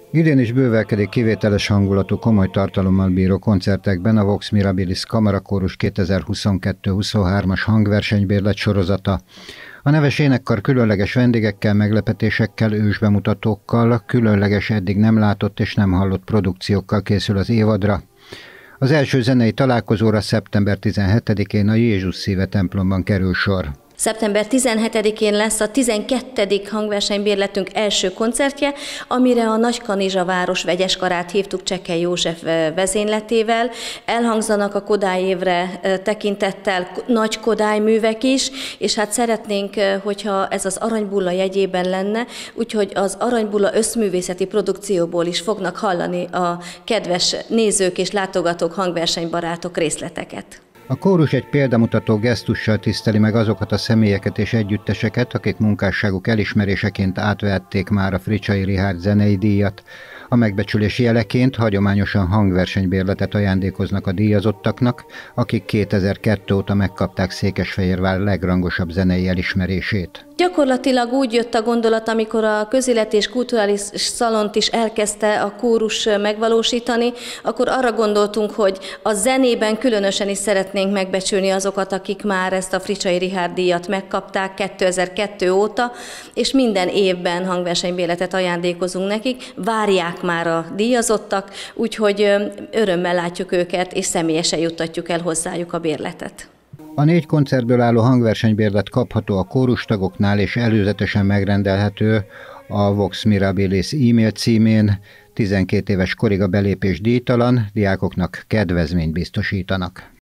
Idén is bővelkedik kivételes hangulatú, komoly tartalommal bíró koncertekben a Vox Mirabilis Kamarakórus 2022-23-as hangversenybérlet sorozata. A neves énekkar különleges vendégekkel, meglepetésekkel, ősbemutatókkal, különleges, eddig nem látott és nem hallott produkciókkal készül az évadra. Az első zenei találkozóra szeptember 17-én a Jézus Szíve templomban kerül sor. Szeptember 17-én lesz a 12. hangversenybérletünk első koncertje, amire a Nagykanizsa város vegyeskarát hívtuk Csekkely József vezényletével. Elhangzanak a Kodály évre tekintettel nagy Kodály művek is, és hát szeretnénk, hogyha ez az Aranybulla jegyében lenne, úgyhogy az Aranybulla összművészeti produkcióból is fognak hallani a kedves nézők és látogatók, hangversenybarátok részleteket. A kórus egy példamutató gesztussal tiszteli meg azokat a személyeket és együtteseket, akik munkásságuk elismeréseként átvehették már a Fricsay Richárd zenei díjat. A megbecsülés jeleként hagyományosan hangversenybérletet ajándékoznak a díjazottaknak, akik 2002 óta megkapták Székesfehérvár legrangosabb zenei elismerését. Gyakorlatilag úgy jött a gondolat, amikor a Közélet és Kulturális Szalont is elkezdte a kórus megvalósítani, akkor arra gondoltunk, hogy a zenében különösen is szeretnénk megbecsülni azokat, akik már ezt a Fricsay Richárd díjat megkapták 2002 óta, és minden évben hangversenybérletet ajándékozunk nekik, várják már a díjazottak, úgyhogy örömmel látjuk őket, és személyesen juttatjuk el hozzájuk a bérletet. A 4 koncertből álló hangversenybérlet kapható a kórustagoknál és előzetesen megrendelhető a Vox Mirabilis e-mail címén. 12 éves korig a belépés díjtalan, diákoknak kedvezményt biztosítanak.